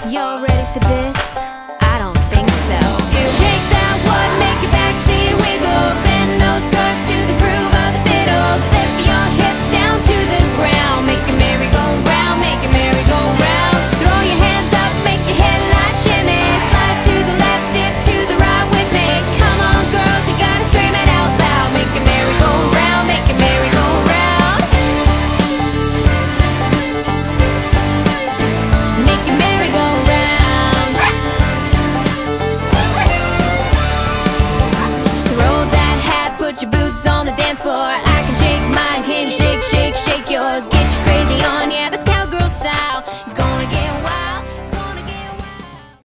Y'all ready for this? I don't think so. You shake that wood, make your backseat wiggle, bend those curves to the groove of the fiddle, step your hips down to the ground, make your merry-go-round, make your merry-go-round. Throw your hands up, make your headlights shimmy, slide to the left, dip to the right with me. Come on girls, you gotta scream it out loud, make your merry-go-round, make your merry-go-round. Make your merry-go-round. Throw that hat, put your boots on the dance floor. I can shake mine, can you shake, shake, shake yours? Get you crazy on, yeah, that's